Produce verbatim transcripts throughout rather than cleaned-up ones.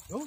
Yun.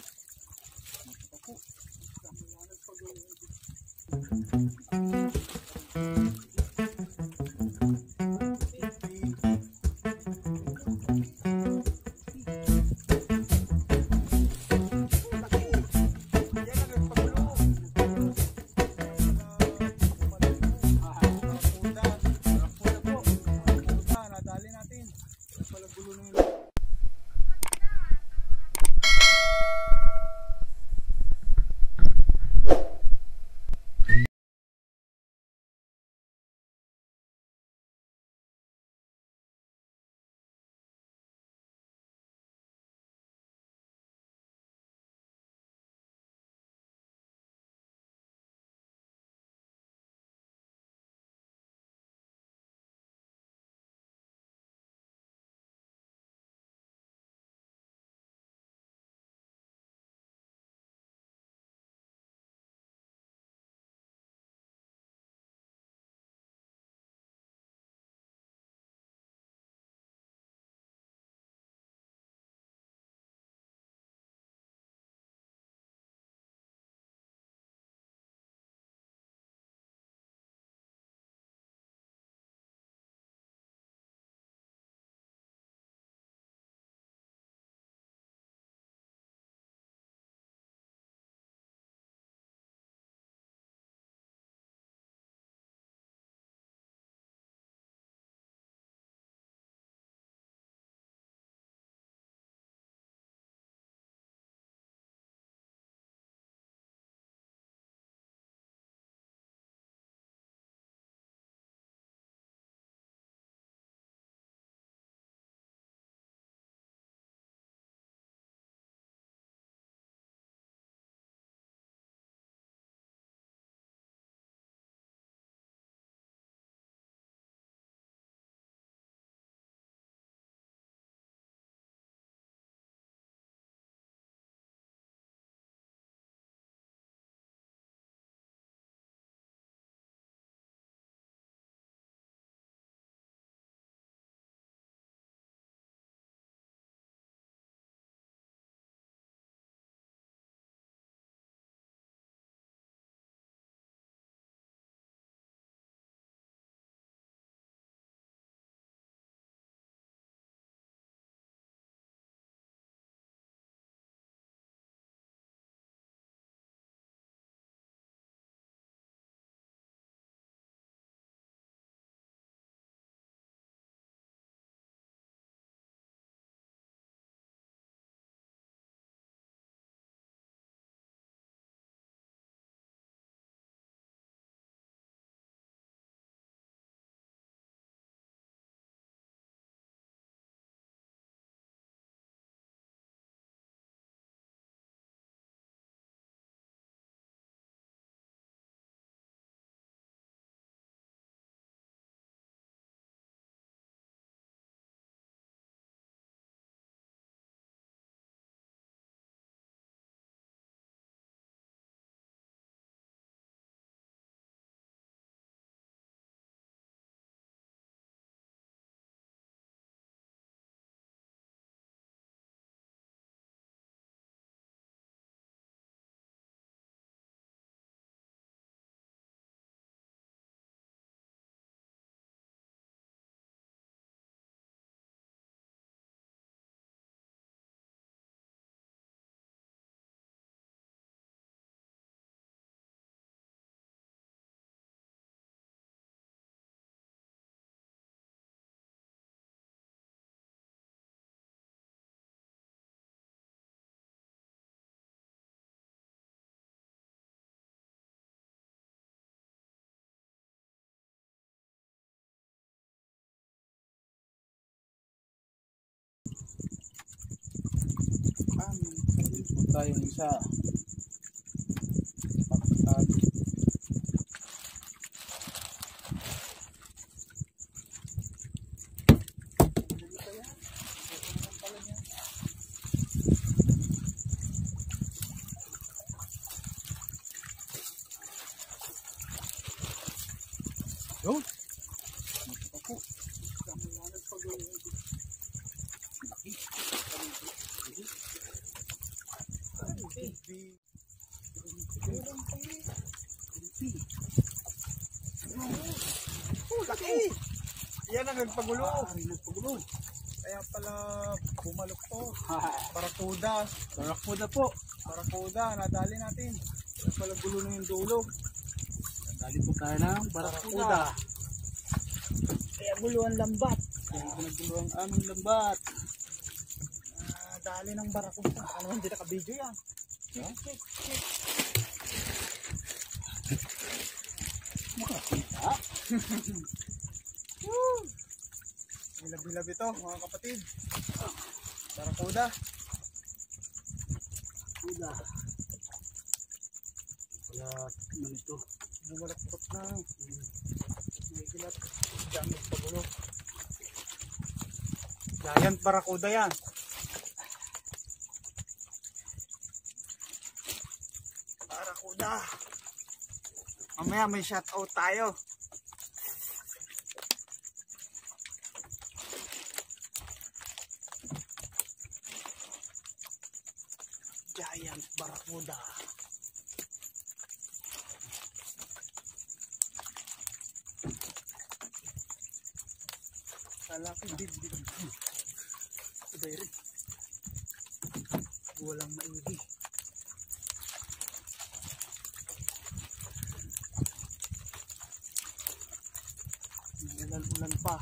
Tayong isa pakatad yun ako nagpagulo. Ah, nagpagulo. Kaya pala bumalok to. Barakuda. Barakuda po. Barakuda, nadali natin. Kaya pala gulo na yung dulo. Nadali po tayo ng barakuda. Kaya gulo ang lambat. Kaya gulo ang aming lambat. Ah, dali ng barakuda. Ano hindi naka-video yan? Check, check, check. Makakita. Bilab-bilab ito mga kapatid. Barakuda. Barakuda. Kaya ano ito? Bumalaktot na. May gilat. Diyan magpagulo. Giant barakuda yan. Barakuda. Mamaya may shoutout tayo. Giant barakuda. Kalaki dibdib. Ibay rin. Walang maigi. Ulan-ulan pa.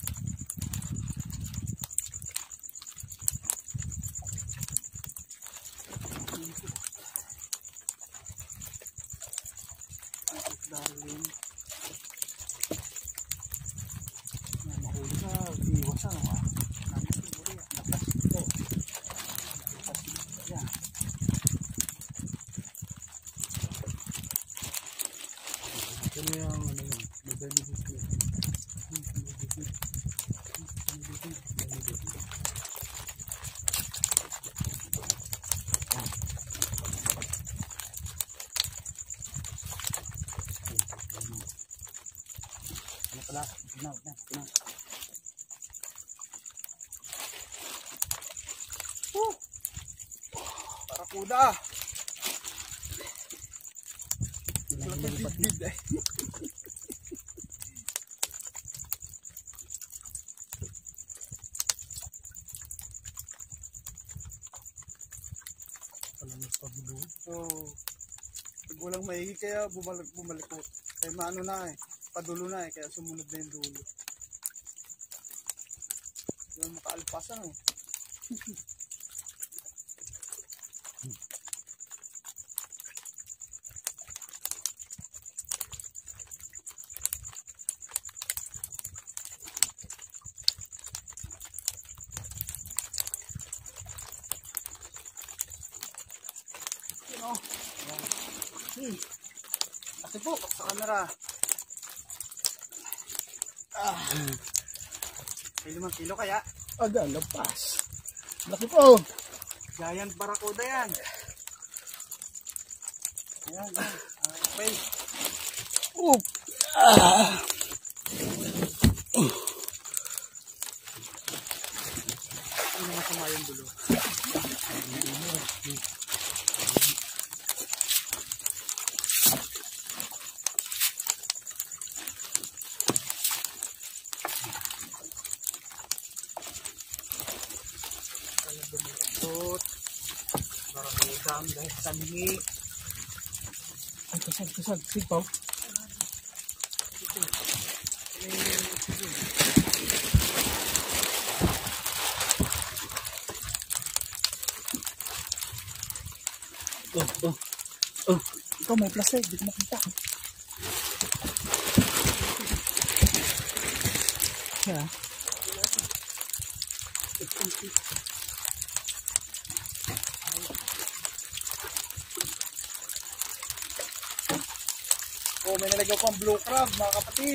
Darling. Nah, mahuli ka, iwasan ako. Namin siguro yan. Napas ito. Napas ito yan. Ito na yung ano yun. Benefit yun. Benefit. Benefit. Benefit. Ano pala? Ginaw, ginaw, ginaw. Woo! Barakuda! Wala pa bid-bid eh. So, pag walang maigi kaya bumalik, bumalikot. Kaya maano na eh. Padulo na eh, kaya sumunod na yung dulo. Yung makaalpasan eh. Yun o. Hmm. Kasi po, sa camera. Ah. May limang kilo kaya? Aga, lapas. Laki po. Giant barakuda yan. Ayan, ayan. Okay. Oop. Ah. Hindi masama yung dulo. Bumalaktot. Barakudang dahil sanhi. Ay, kasag, kasag. Sipaw. Oh, oh, oh. Ikaw may plastic, di ko makita. Siya. Oh, may nalagay ko ang blue crab, mga kapatid.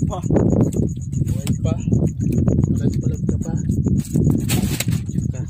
pa. Buhay pa. Palag-palag ka pa. Ka.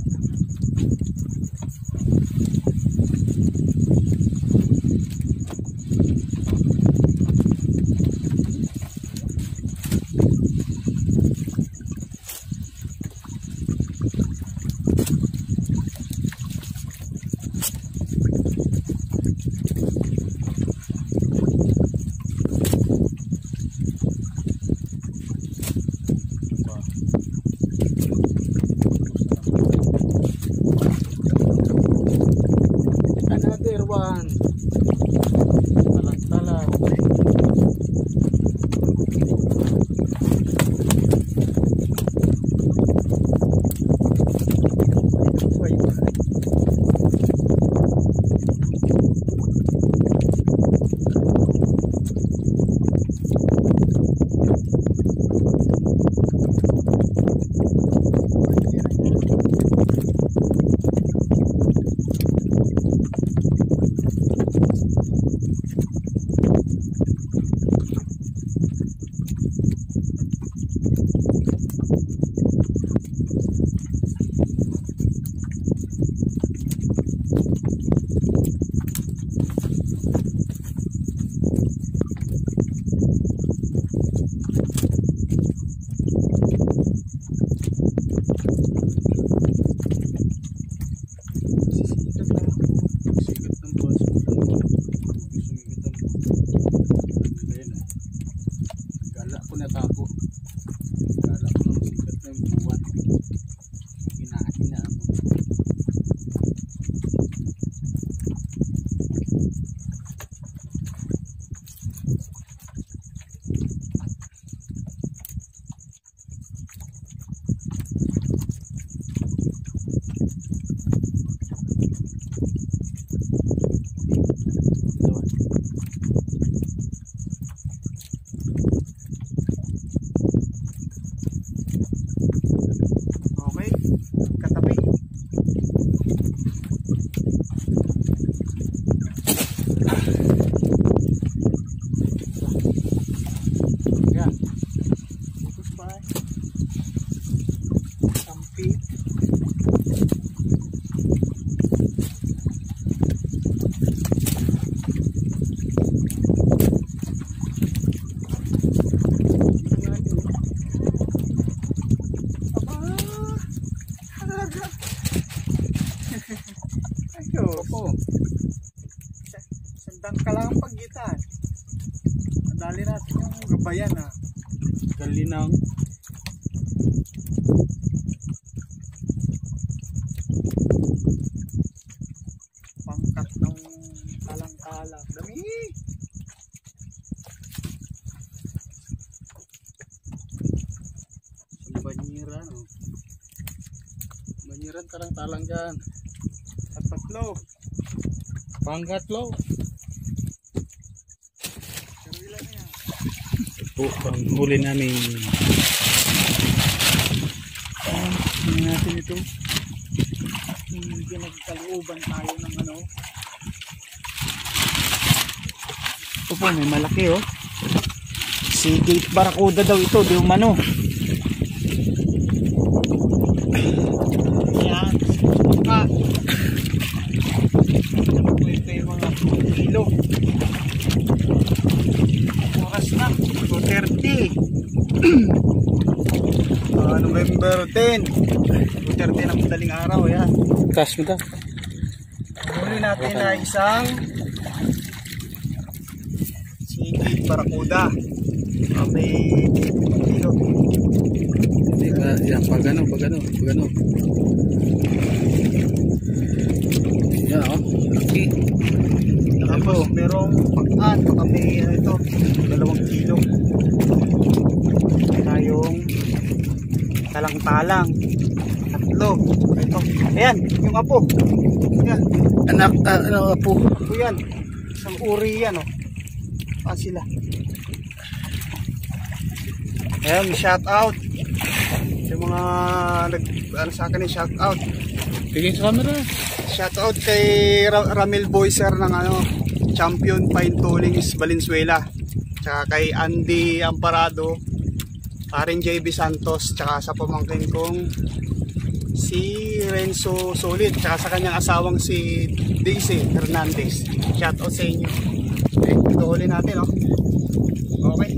Another one. Talang-talang. Gala ko na tako. Gala ko ng sikat na yung buwan. Hinahina ako. Okay, katabi. Yan. Putos pa eh. Sampi. Opo. Sandang ka lang ang pagitan. Madali natin yung gabayan ha. Galinang. Pangkat ng talang-talang. Dami! Sa banyira, no? Banyiran talang-talang dyan. At tatlo. Panggatlo. Pero ilan na yan? Ito ang huli namin. Hindi natin ito. Hindi nagkalooban tayo ng ano. Ito po, may malaki oh. Sige, barakuda daw ito, di umano. Yan, suka. Ito yung mga kilo. Oras na, two thirty. uh, November ten. two thirty ng madaling araw, yan. Tas mo daw. Huli natin na isang sige, barakuda. Uh, may kilo. Uh, yan, pag ano, pag ano, pag ano. Yan o, laki. Tapos merong pag-an, baka may ano ito, dalawang kilo. Tayong talang-talang. Tatlo. Ito. Ayan, yung apo. Ayan. Anak, uh, ano apo? Apo yan. Isang uri yan o. Oh. Ah, sila. Ayan, shout out. Yung mga nag, ano sa akin yung shout out. Tingin sa camera. Shout out kay Ra Ramil Boy sir ng ano, Champion Pine Tollings Valenzuela. tsaka kay Andy Amparado, paring J B Santos, tsaka sa pamangkin kong si Renzo Solid, tsaka sa kanyang asawang si Daisy Hernandez. Shout out sa inyo. Okay, ito ulit natin, oh. Okay.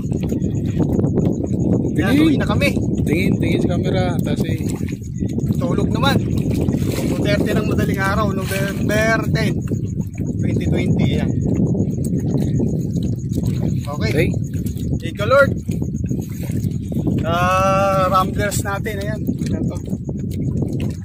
Yan, tuloy na kami. Tingin, tingin sa camera. Tapos eh. Tulog naman. two thirty ng madaling araw, November tenth, twenty twenty. Yan. Okay. Okay. Thank you, Lord. Uh, Ramblers natin, ayan. Ito.